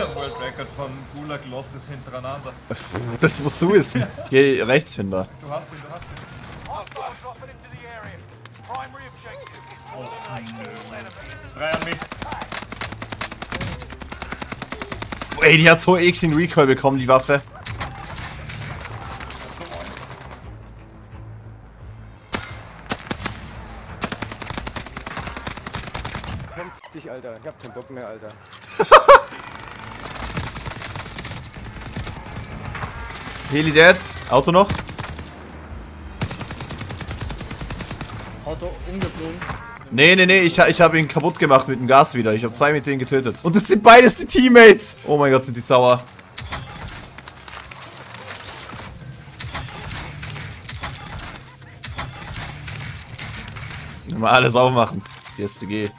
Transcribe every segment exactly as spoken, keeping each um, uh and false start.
World Record von Gulag Lost ist hintereinander. Das musst du wissen. Geh rechts hinter. Du hast ihn, du hast ihn. Oh, drei an mich. Ey, die hat so ekligen Recoil bekommen, die Waffe. Kämpf dich, Alter. Ich hab keinen Bock mehr, Alter. Heli dead. Auto noch. Auto umgeflogen. Nee, nee, nee, ich, ich habe ihn kaputt gemacht mit dem Gas wieder. Ich habe zwei mit denen getötet. Und das sind beides die Teammates. Oh mein Gott, sind die sauer. Mal alles aufmachen. Die S T G.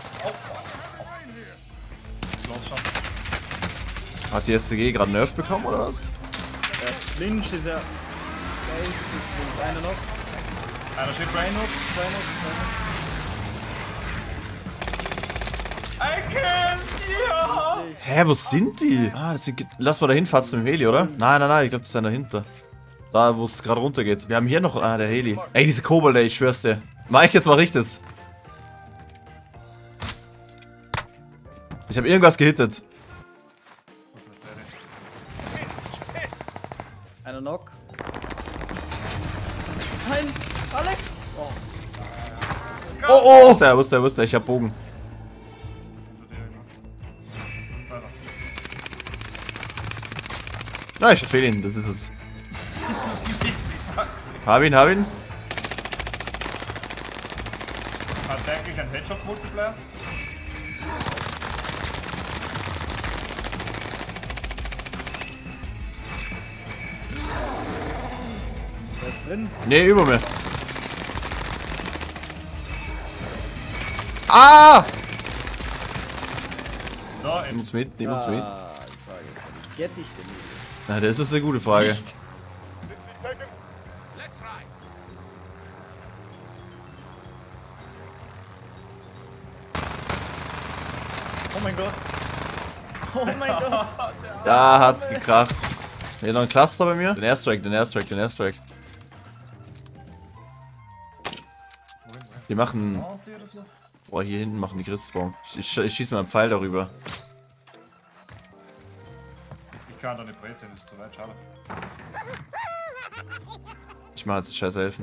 Hat die S T G gerade Nerf bekommen oder was? Der Flinch ist ja. Der ist, ist einer noch. Einer steht Brain noch. Zwei noch, zwei noch. I can't, ja! Hä, wo sind die? Ah, das sind. Lass mal da hinfahren mit dem Heli, oder? Nein, nein, nein, ich glaube, das ist einer dahinter. Da, wo es gerade runtergeht. Wir haben hier noch. Ah, der Heli. Ey, diese Kobold, ey, ich schwör's dir. Mike, jetzt mach ich das. Ich habe irgendwas gehittet. Einer Knock. Nein! Alex! Oh. Oh, oh! Der wusste, der wusste, ich hab Bogen. Na, ich verfehle ihn, das ist es. Hab ihn, hab ihn. Hat der eigentlich einen Headshot-Multiplayer? Der ist drin. Nee, über mir. Ah! So, Nimm uns mit, nimm uns mit. Ah, die Frage ist, wie get ich denn hier? Na, das ist eine gute Frage. Nicht. Oh mein Gott. Oh mein Gott. Da hat's gekracht. Hier noch ein Cluster bei mir. Den Airstrike, den Airstrike, den Airstrike. Die machen. Boah, hier hinten machen die Christspawn. Ich, ich, ich schieß mal einen Pfeil darüber. Ich kann da nicht brezeln, das ist zu weit, schade. Ich mach jetzt scheiß helfen.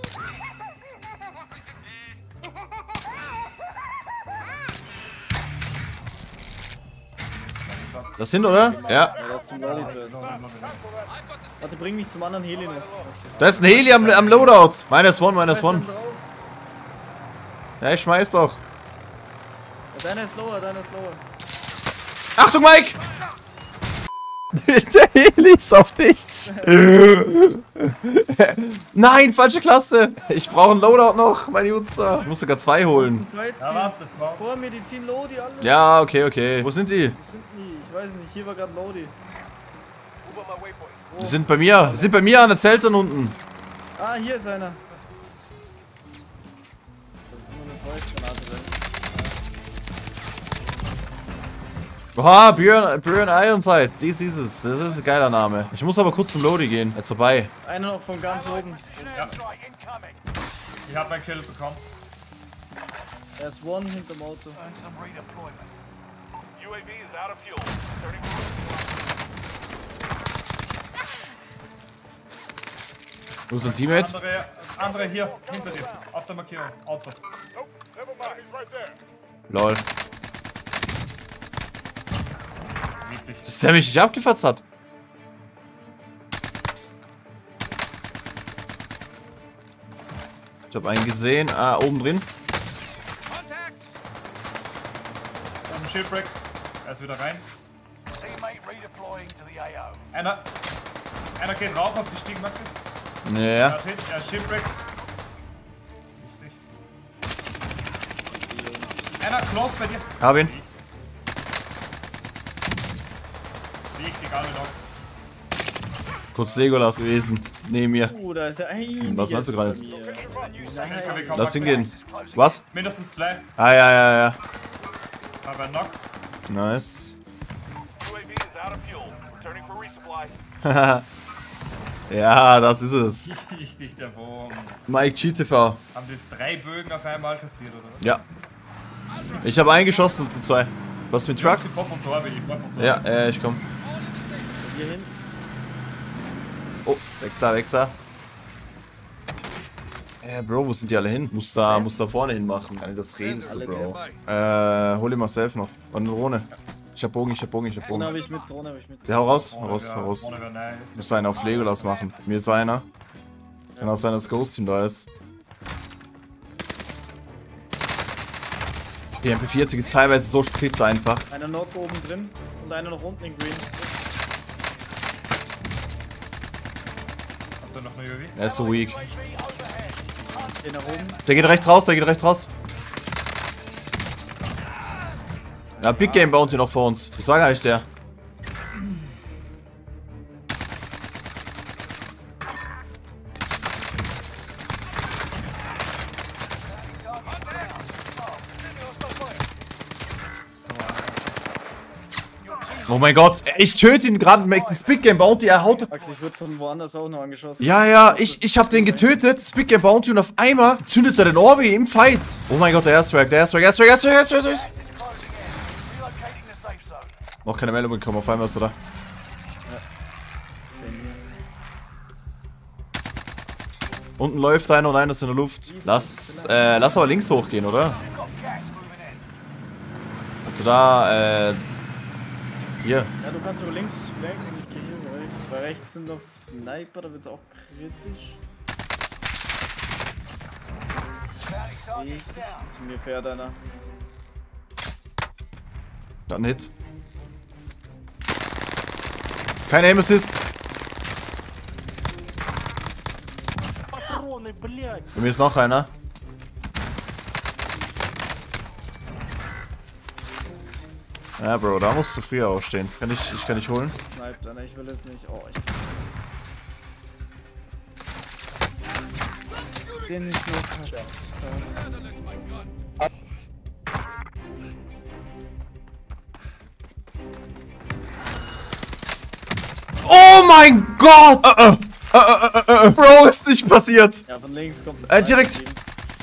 Das sind, oder? Ja. Ja, das ist zum Lolli zuerst. Warte, bring mich zum anderen Heli noch. Da ist ein Heli am, am Loadout. Minus one, minus one. Ja, ich schmeiß doch. Ja, deiner ist lower, deiner ist lower. Achtung, Mike! Der Heli ist auf dich. Nein, falsche Klasse. Ich brauche einen Loadout noch, mein Jutster. Ich muss sogar zwei holen. Ja, warte, warte. Vor Medizin Lodi, alle. Ja, okay, okay. Wo sind die? Wo sind die? Ich weiß nicht, hier war gerade Lodi. Die sind bei mir. Die sind bei mir an der Zeltern unten. Ah, hier ist einer. Das ist nur eine Täuschgranate drin. Oha, Björn, Björn Ironside. Dies ist es. Das ist ein geiler Name. Ich muss aber kurz zum Lodi gehen. Jetzt vorbei. Einer noch von ganz oben. Ja. Ich hab einen Kill bekommen. Er ist one hinterm Auto. Wo ist ein Teammate? Andere, andere hier, hinter dir. Auf der Markierung. Auto. Lol. Richtig. Dass der mich nicht abgefatzt hat. Ich hab einen gesehen. Ah, oben drin. Ein Shipwreck. Er ist wieder rein. Einer. Einer geht rauf auf die Stiegen, Maxi. Ja. Er ist hit, er ist Shipwreck. Richtig. Einer close bei dir. Hab ihn. Richtig, alle noch. Kurz Legolas gewesen. Neben mir. Uh, da ist er. Einiges Was meinst du gerade? bei mir. Nein. Lass hingehen. Was? Mindestens zwei. Ah, ja, ja, ja. Aber Knock. Nice. Ja, das ist es. Richtig, der Bogen. Mike G T V. Haben das drei Bögen auf einmal kassiert, oder was? Ja. Ich habe eingeschossen und die zwei. Was mit Truck? Die Pop und so habe ich, Pop und so. Ja, äh, ich komm. Hier hin. Oh, weg da, weg da. Äh, Bro, wo sind die alle hin? Muss da, muss da vorne hin machen. Kann ich das redest du, Bro. Äh, hol dir mal safe noch. Und eine Drohne. Ich hab Bogen, ich hab Bogen, ich hab Drohne Bogen. habe ich mit, Drohne habe ich mit. Ja, hau raus, hau Ohne raus, wär- hau raus. ohne wär nice. Muss einer auf Legolas machen. Mir ist einer. Kann auch sein, dass das Ghost-Team da ist. Die M P vierzig ist teilweise so split einfach. Einer Knock oben drin und einer noch unten in Green. Habt ihr noch eine U A V? Er ist so weak. Den nach oben. Der geht rechts raus, der geht rechts raus. Ja, Big Game Bounty noch vor uns. Das war gar nicht der. Oh mein Gott, ich töte ihn gerade mit das Big Game Bounty, er haut. Max, ich wurde von woanders auch noch angeschossen. Ja, ja, ich, ich hab den getötet, das Big Game Bounty, und auf einmal zündet er den Orbi im Fight. Oh mein Gott, der Airstrike, der Airstrike, Airstrike, Airstrike, Airstrike, Airstrike. Noch keine Meldung bekommen, auf einmal ist er da. Sehen wir. Unten läuft einer und einer ist in der Luft. Lass, äh, lass aber links hochgehen, oder? Also da, äh, hier. Ja, du kannst über links flanken und ich gehe hier über rechts. Weil rechts sind noch Sniper, da wird's auch kritisch. Richtig. Zu mir fährt einer. Dann Hit. Kein Aim Assist. Bei mir ist noch einer. Ja, Bro, da musst du früher aufstehen. Kann ich, ich kann nicht holen. Sniped einer, ich will es nicht. Oh, ich. Den nicht nur Katz. Oh mein Gott! Äh, äh, äh, äh, äh, Bro, ist nicht passiert. Ja, von links kommt Äh, direkt. Team.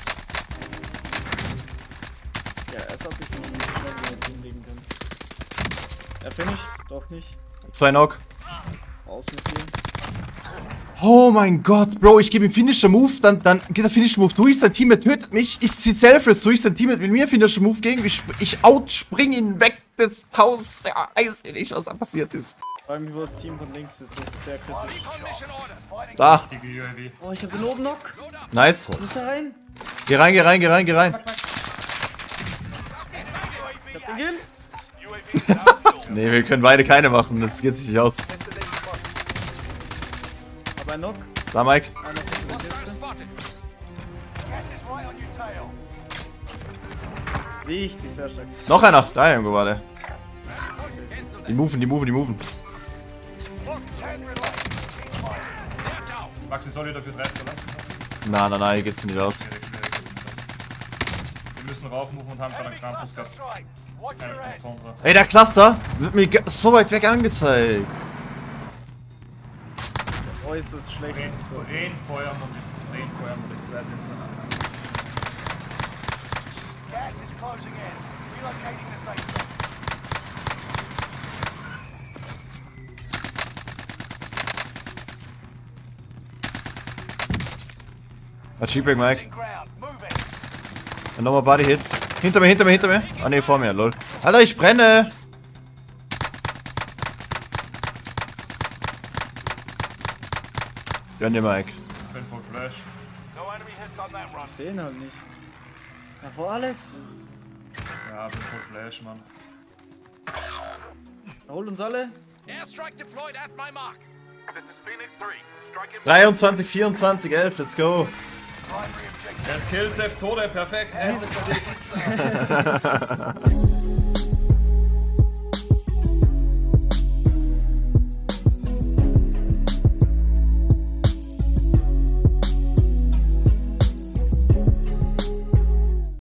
Ja, erst hab ich noch nicht schnell wieder hinlegen können. Er finisht, doch nicht. Zwei Knock. Raus mit dir. Oh mein Gott, Bro, ich gebe ihm Finisher Move, dann, dann geht der Finisher Move durch, sein Teammate tötet mich, ich zieh Selfless durch, sein Teammate will mir Finisher Move gegen, ich, ich outspring ihn weg des Taus, ja, weiß ich nicht, was da passiert ist. Ich frage mich, wo das Team von links ist, das ist sehr kritisch. Da, Die U A V. Oh, ich hab den oben Knock. nice. Muss da rein. Geh rein, geh rein, geh rein, geh rein. Ich hab den Kill. Nee, wir können beide keine machen, das geht sich nicht aus. Aber ein Knock. Da, Mike. Einer kommt in der Kiste. Richtig, sehr stark. Noch einer, da irgendwo war der. Die moven, die moven, die moven. Max, ich soll wieder für dreißig verlassen. Na, na, na, hier geht's nicht aus. Wir müssen rauf, moven und haben gerade einen Krampus gehabt. Keine Tondra. Ey, der Cluster wird mir ga- so weit weg angezeigt. Äußerst schlechte Situation. Drehen, feuern und drehen, feuern und die zwei sind es dann. Achievement, Mike. Und nochmal Body Hits. Hinter mir, hinter mir, hinter mir. Ah ne, vor mir, lol. Alter, ich brenne. Gönn dir, Mike. Ich bin voll Flash. Ich seh ihn halt nicht. Na, vor Alex. Ja, bin voll Flash, Mann. Er holt uns alle. Airstrike deployed at my mark. This is Phoenix three. Strike in dreiundzwanzig, vierundzwanzig, elf, let's go. Der Kill, Safe, Tode, perfekt.